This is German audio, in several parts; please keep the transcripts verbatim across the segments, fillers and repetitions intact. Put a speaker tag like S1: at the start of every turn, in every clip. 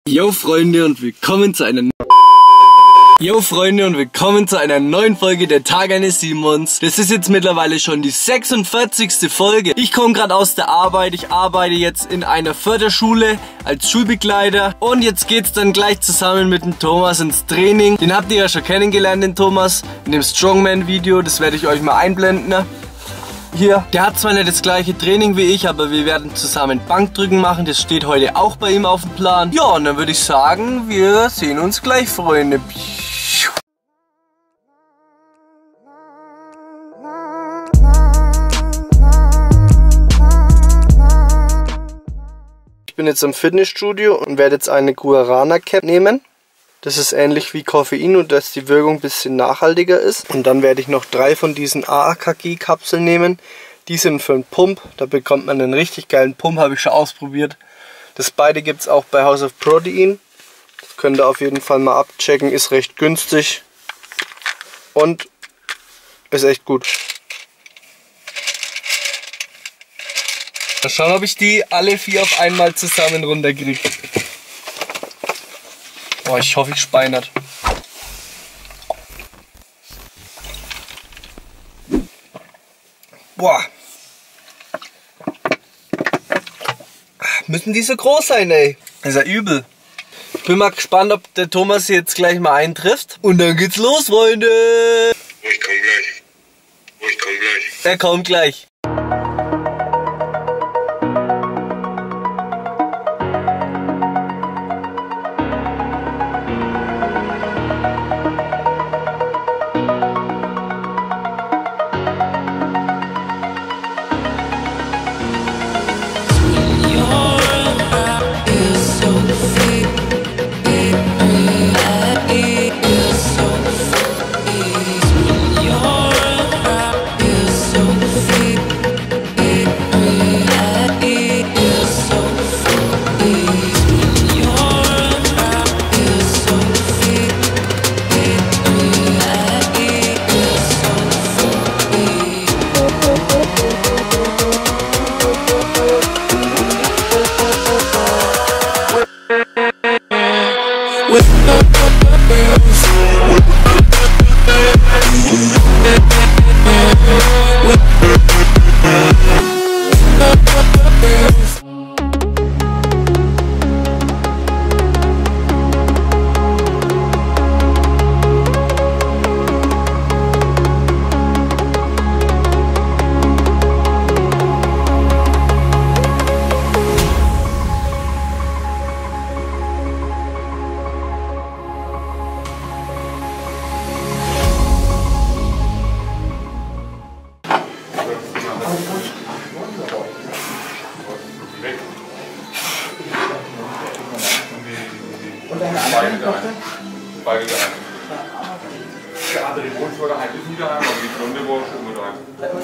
S1: Yo Freunde und willkommen zu einer Yo Freunde und willkommen zu einer neuen Folge der Tag eines Simons. Das ist jetzt mittlerweile schon die sechsundvierzigste Folge. Ich komme gerade aus der Arbeit, ich arbeite jetzt in einer Förderschule als Schulbegleiter. Und jetzt geht's dann gleich zusammen mit dem Thomas ins Training. Den habt ihr ja schon kennengelernt, den Thomas, in dem Strongman-Video. Das werde ich euch mal einblenden. Hier, der hat zwar nicht das gleiche Training wie ich, aber wir werden zusammen Bankdrücken machen. Das steht heute auch bei ihm auf dem Plan. Ja, und dann würde ich sagen, wir sehen uns gleich, Freunde. Ich bin jetzt im Fitnessstudio und werde jetzt eine Guarana Cap nehmen. Das ist ähnlich wie Koffein, nur dass die Wirkung ein bisschen nachhaltiger ist. Und dann werde ich noch drei von diesen A A K G-Kapseln nehmen. Die sind für einen Pump. Da bekommt man einen richtig geilen Pump, habe ich schon ausprobiert. Das beide gibt es auch bei House of Protein. Das könnt ihr auf jeden Fall mal abchecken. Ist recht günstig. Und ist echt gut. Mal schauen, ob ich die alle vier auf einmal zusammen runterkriege. Boah, ich hoffe, ich speinert. Boah. Müssen die so groß sein, ey. Das ist ja übel. Ich bin mal gespannt, ob der Thomas jetzt gleich mal eintrifft. Und dann geht's los, Freunde.
S2: Ich komm gleich. Ich komm gleich.
S1: Er kommt gleich.
S2: Beide daheim. Beide daheim. Der andere Wohnung war daheim, ist nie daheim, aber die Blonde war schon immer daheim.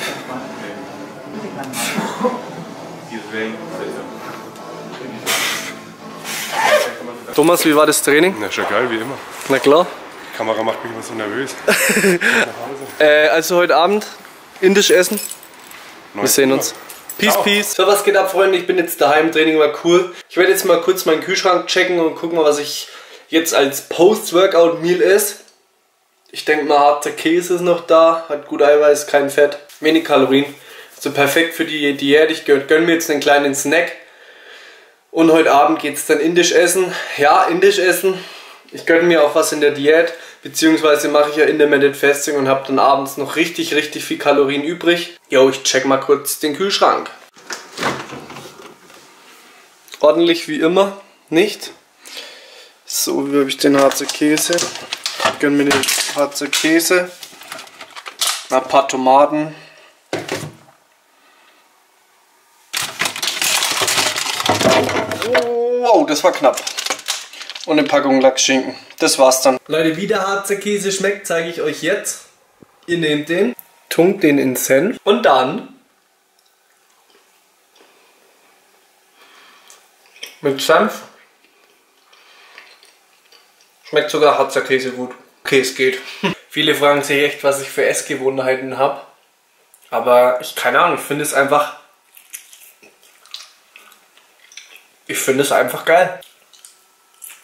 S1: Thomas, wie war das Training?
S2: Na, schon geil, wie immer.
S1: Na klar.
S2: Die Kamera macht mich immer so nervös.
S1: äh, also heute Abend indisch essen. Wir sehen uns. Peace, Ciao. Peace. So, was geht ab, Freunde? Ich bin jetzt daheim, Training war cool. Ich werde jetzt mal kurz meinen Kühlschrank checken und gucken, was ich jetzt als Post-Workout-Meal esse. Ich denke mal, harter Käse ist noch da, hat gut Eiweiß, kein Fett, wenig Kalorien. So perfekt für die Diät. Ich gönne mir jetzt einen kleinen Snack. Und heute Abend geht es dann indisch essen. Ja, indisch essen. Ich gönne mir auch was in der Diät. Beziehungsweise mache ich ja Intermittent Fasting und habe dann abends noch richtig, richtig viel Kalorien übrig. Jo, ich check mal kurz den Kühlschrank. Ordentlich wie immer, nicht? So, wie habe ich den Harzer Käse? Ich gönne mir den Harzer Käse. Ein paar Tomaten. Oh, wow, das war knapp. Und eine Packung Lachsschinken. Das war's dann. Leute, wie der Harzer Käse schmeckt, zeige ich euch jetzt. Ihr nehmt den, tunkt den in Senf und dann mit Senf. Schmeckt sogar Harzer Käse gut. Okay, es geht. Viele fragen sich echt, was ich für Essgewohnheiten habe. Aber ich, keine Ahnung, ich finde es einfach... Ich finde es einfach geil.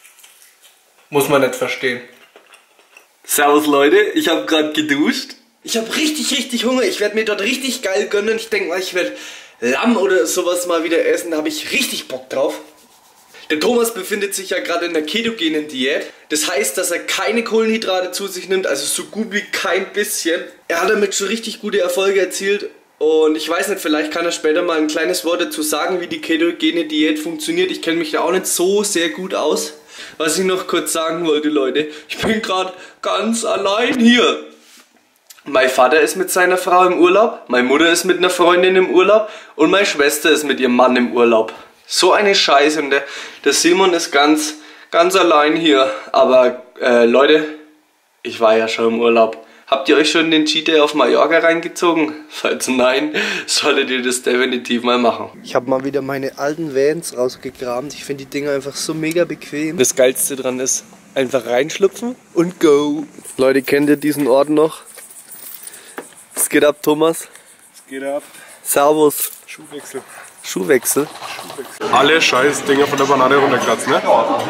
S1: Muss man nicht verstehen. Servus Leute, ich habe gerade geduscht. Ich habe richtig, richtig Hunger. Ich werde mir dort richtig geil gönnen. Ich denke mal, ich werde Lamm oder sowas mal wieder essen. Da habe ich richtig Bock drauf. Der Thomas befindet sich ja gerade in der ketogenen Diät. Das heißt, dass er keine Kohlenhydrate zu sich nimmt, also so gut wie kein bisschen. Er hat damit schon richtig gute Erfolge erzielt. Und ich weiß nicht, vielleicht kann er später mal ein kleines Wort dazu sagen, wie die ketogene Diät funktioniert. Ich kenne mich da auch nicht so sehr gut aus. Was ich noch kurz sagen wollte, Leute, ich bin gerade ganz allein hier. Mein Vater ist mit seiner Frau im Urlaub, meine Mutter ist mit einer Freundin im Urlaub und meine Schwester ist mit ihrem Mann im Urlaub. So eine Scheiße und der, der Simon ist ganz, ganz allein hier. Aber äh, Leute, ich war ja schon im Urlaub. Habt ihr euch schon den Cheat Day auf Mallorca reingezogen? Falls nein, solltet ihr das definitiv mal machen. Ich habe mal wieder meine alten Vans rausgegraben. Ich finde die Dinger einfach so mega bequem. Das Geilste dran ist, einfach reinschlüpfen und go. Leute, kennt ihr diesen Ort noch? Was geht ab, Thomas?
S3: Was geht ab?
S1: Servus.
S3: Schuhwechsel.
S1: Schuhwechsel?
S3: Schuhwechsel. Alle scheiß Dinger von der Banane runterkratzen, ne?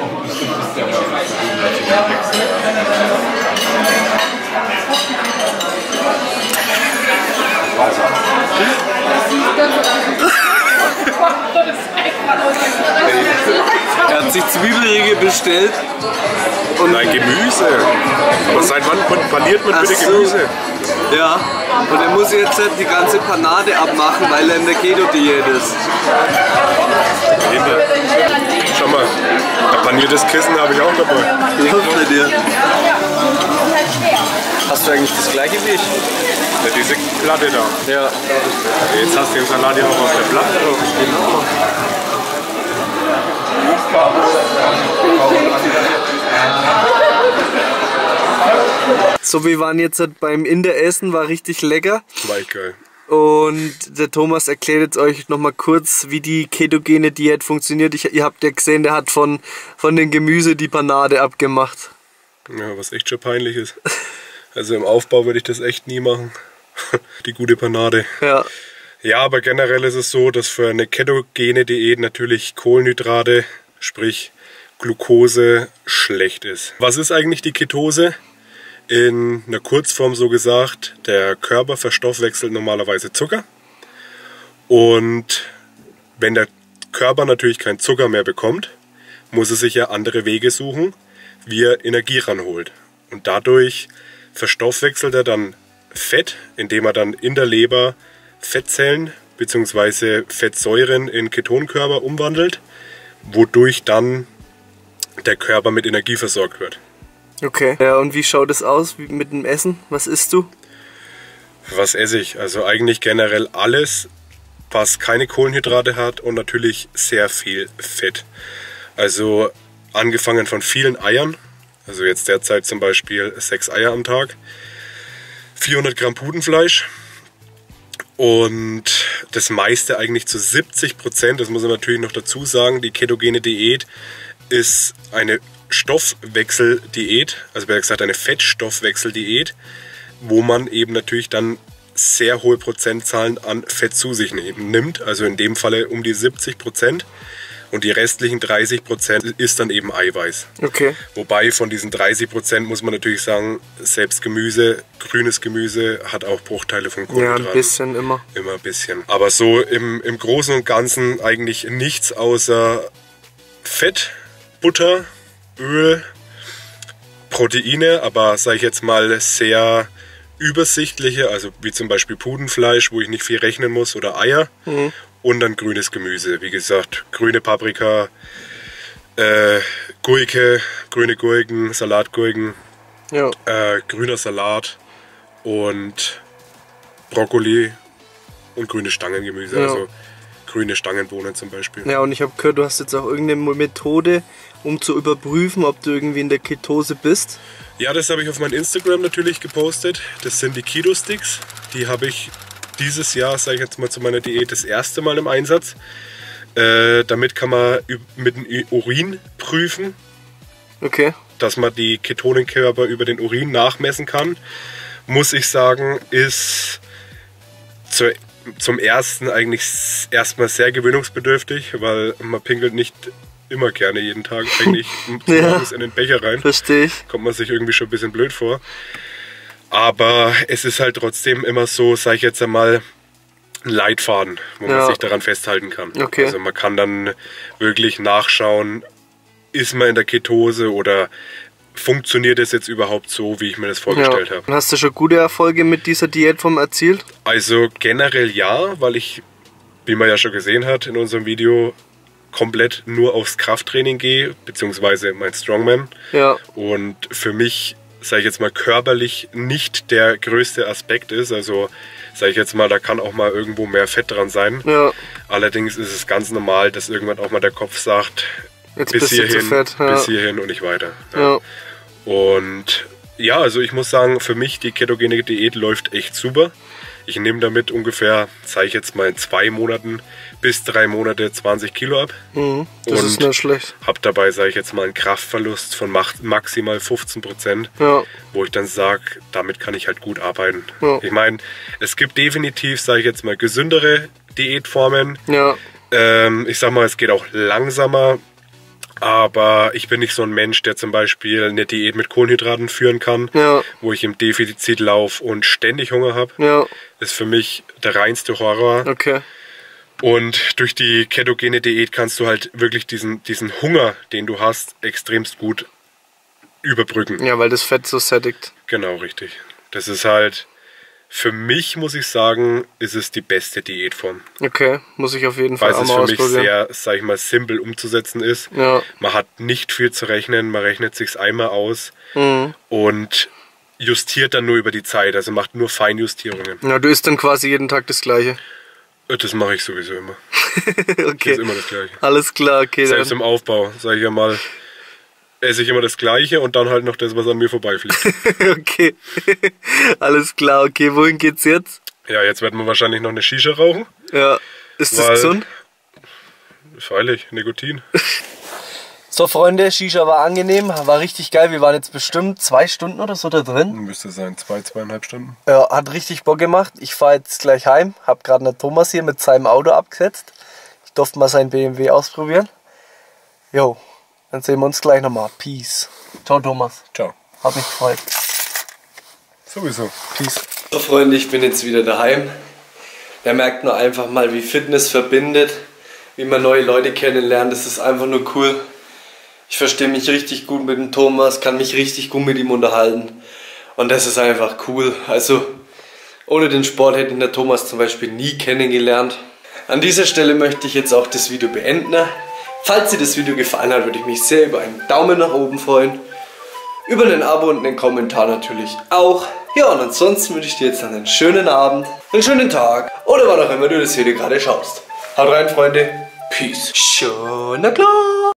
S1: Er hat sich Zwiebelriegel bestellt.
S3: Und Nein, Gemüse. Aber seit wann paniert man bitte
S1: so. Gemüse? Ja, und er muss jetzt die ganze Panade abmachen, weil er in der Keto-Diät ist.
S3: Hinter. Schau mal, ein paniertes Kissen habe ich auch dabei.
S1: Ich hoffe bei dir. Hast du eigentlich das gleiche wie ich?
S3: Ja, diese Platte da.
S1: Ja.
S3: Jetzt hast du den Salat ja auch auf der Platte drauf. Genau. So, wir waren jetzt beim Inder-Essen, war richtig lecker. War echt geil.
S1: Und der Thomas erklärt jetzt euch nochmal kurz, wie die ketogene Diät funktioniert. Ich, ihr habt ja gesehen, der hat von, von dem Gemüse die Panade abgemacht.
S3: Ja, was echt schon peinlich ist. Also im Aufbau würde ich das echt nie machen. Die gute Panade.
S1: Ja.
S3: Ja, aber generell ist es so, dass für eine ketogene Diät natürlich Kohlenhydrate, sprich Glucose, schlecht ist. Was ist eigentlich die Ketose? In einer Kurzform so gesagt, der Körper verstoffwechselt normalerweise Zucker. Und wenn der Körper natürlich keinen Zucker mehr bekommt, muss er sich ja andere Wege suchen, wie er Energie ranholt. Und dadurch verstoffwechselt er dann Fett, indem er dann in der Leber Fettzellen bzw. Fettsäuren in Ketonkörper umwandelt, wodurch dann der Körper mit Energie versorgt wird.
S1: Okay. Ja, und wie schaut es aus mit dem Essen? Was isst du?
S3: Was esse ich? Also eigentlich generell alles, was keine Kohlenhydrate hat und natürlich sehr viel Fett. Also angefangen von vielen Eiern, also jetzt derzeit zum Beispiel sechs Eier am Tag, vierhundert Gramm Putenfleisch und das meiste eigentlich zu siebzig Prozent, das muss man natürlich noch dazu sagen, die ketogene Diät ist eine Stoffwechseldiät, also besser gesagt eine Fettstoffwechseldiät, wo man eben natürlich dann sehr hohe Prozentzahlen an Fett zu sich nimmt, also in dem Falle um die siebzig Prozent. Und die restlichen dreißig Prozent ist dann eben Eiweiß.
S1: Okay.
S3: Wobei von diesen dreißig Prozent muss man natürlich sagen, selbst Gemüse, grünes Gemüse hat auch Bruchteile von Kohlenhydraten.
S1: Ja, ein bisschen immer.
S3: Immer ein bisschen. Aber so im, im Großen und Ganzen eigentlich nichts außer Fett, Butter, Öl, Proteine, aber sage ich jetzt mal sehr übersichtliche, also wie zum Beispiel Putenfleisch, wo ich nicht viel rechnen muss, oder Eier. Mhm. Und dann grünes Gemüse, wie gesagt, grüne Paprika, äh, Gurke, grüne Gurken, Salatgurken, ja. äh, grüner Salat und Brokkoli und grüne Stangengemüse, ja. Also grüne Stangenbohnen zum Beispiel.
S1: Ja, und ich habe gehört, du hast jetzt auch irgendeine Methode, um zu überprüfen, ob du irgendwie in der Ketose bist.
S3: Ja, das habe ich auf meinem Instagram natürlich gepostet. Das sind die Keto Sticks, die habe ich dieses Jahr, sage ich jetzt mal, zu meiner Diät das erste Mal im Einsatz. Äh, damit kann man mit dem Urin prüfen,
S1: okay,
S3: dass man die Ketonenkörper über den Urin nachmessen kann. Muss ich sagen, ist zur, zum ersten eigentlich erstmal sehr gewöhnungsbedürftig, weil man pinkelt nicht immer gerne jeden Tag eigentlich
S1: ja.
S3: in den Becher rein.
S1: Verstehe ich.
S3: Kommt man sich irgendwie schon ein bisschen blöd vor. Aber es ist halt trotzdem immer so, sage ich jetzt einmal, ein Leitfaden, wo ja. man sich daran festhalten kann.
S1: Okay.
S3: Also man kann dann wirklich nachschauen, ist man in der Ketose oder funktioniert es jetzt überhaupt so, wie ich mir das vorgestellt
S1: ja.
S3: habe.
S1: Hast du schon gute Erfolge mit dieser Diätform erzielt?
S3: Also generell ja, weil ich, wie man ja schon gesehen hat in unserem Video, komplett nur aufs Krafttraining gehe, beziehungsweise mein Strongman.
S1: Ja.
S3: Und für mich, sage ich jetzt mal, körperlich nicht der größte Aspekt ist. Also sage ich jetzt mal, da kann auch mal irgendwo mehr Fett dran sein.
S1: Ja.
S3: Allerdings ist es ganz normal, dass irgendwann auch mal der Kopf sagt,
S1: jetzt
S3: bis
S1: bist
S3: hierhin,
S1: du zu fett. Ja.
S3: bis hierhin und nicht weiter. Ja.
S1: Ja.
S3: Und ja, also ich muss sagen, für mich die ketogene Diät läuft echt super. Ich nehme damit ungefähr, sage ich jetzt mal in zwei Monaten bis drei Monate zwanzig Kilo ab.
S1: Mhm, das
S3: und
S1: ist nicht schlecht.
S3: Habe dabei, sage ich jetzt mal, einen Kraftverlust von maximal fünfzehn Prozent,
S1: ja.
S3: wo ich dann sage, damit kann ich halt gut arbeiten.
S1: Ja.
S3: Ich meine, es gibt definitiv, sage ich jetzt mal, gesündere Diätformen.
S1: Ja.
S3: Ähm, ich sag mal, es geht auch langsamer. Aber ich bin nicht so ein Mensch, der zum Beispiel eine Diät mit Kohlenhydraten führen kann,
S1: ja.
S3: wo ich im Defizit laufe und ständig Hunger habe.
S1: Ja.
S3: Das ist für mich der reinste Horror.
S1: Okay.
S3: Und durch die ketogene Diät kannst du halt wirklich diesen, diesen Hunger, den du hast, extremst gut überbrücken.
S1: Ja, weil das Fett so sättigt.
S3: Genau, richtig. Das ist halt... Für mich, muss ich sagen, ist es die beste Diätform.
S1: Okay, muss ich auf jeden Fall auch mal ausprobieren.
S3: Weil es für mich sehr, sag ich mal, simpel umzusetzen ist.
S1: Ja.
S3: Man hat nicht viel zu rechnen, man rechnet sich's einmal aus
S1: mhm. und
S3: justiert dann nur über die Zeit, also macht nur Feinjustierungen.
S1: Ja, du isst dann quasi jeden Tag das Gleiche.
S3: Das mache ich sowieso immer.
S1: Okay.
S3: Das ist immer das Gleiche.
S1: Alles klar, okay.
S3: Selbst
S1: dann.
S3: im Aufbau, sage ich ja mal, esse ich immer das Gleiche und dann halt noch das, was an mir vorbeifliegt.
S1: Okay, alles klar. Okay, wohin geht's jetzt?
S3: Ja, jetzt werden wir wahrscheinlich noch eine Shisha rauchen.
S1: Ja, ist das
S3: weil,
S1: gesund?
S3: Freilich, Nikotin.
S1: So Freunde, Shisha war angenehm, war richtig geil. Wir waren jetzt bestimmt zwei Stunden oder so da drin.
S3: Müsste sein, zwei, zweieinhalb Stunden.
S1: Ja, hat richtig Bock gemacht. Ich fahre jetzt gleich heim. Hab gerade einen Thomas hier mit seinem Auto abgesetzt. Ich durfte mal sein B M W ausprobieren. Jo. Dann sehen wir uns gleich nochmal. Peace. Ciao Thomas.
S3: Ciao.
S1: Hat mich gefreut.
S3: Sowieso.
S1: Peace. So Freunde, ich bin jetzt wieder daheim. Da merkt man einfach mal, wie Fitness verbindet, wie man neue Leute kennenlernt. Das ist einfach nur cool. Ich verstehe mich richtig gut mit dem Thomas, kann mich richtig gut mit ihm unterhalten. Und das ist einfach cool. Also ohne den Sport hätte ich den Thomas zum Beispiel nie kennengelernt. An dieser Stelle möchte ich jetzt auch das Video beenden. Falls dir das Video gefallen hat, würde ich mich sehr über einen Daumen nach oben freuen. Über ein Abo und einen Kommentar natürlich auch. Ja, und ansonsten wünsche ich dir jetzt einen schönen Abend, einen schönen Tag oder wann auch immer du das Video gerade schaust. Haut rein, Freunde. Peace. Schon, na klar.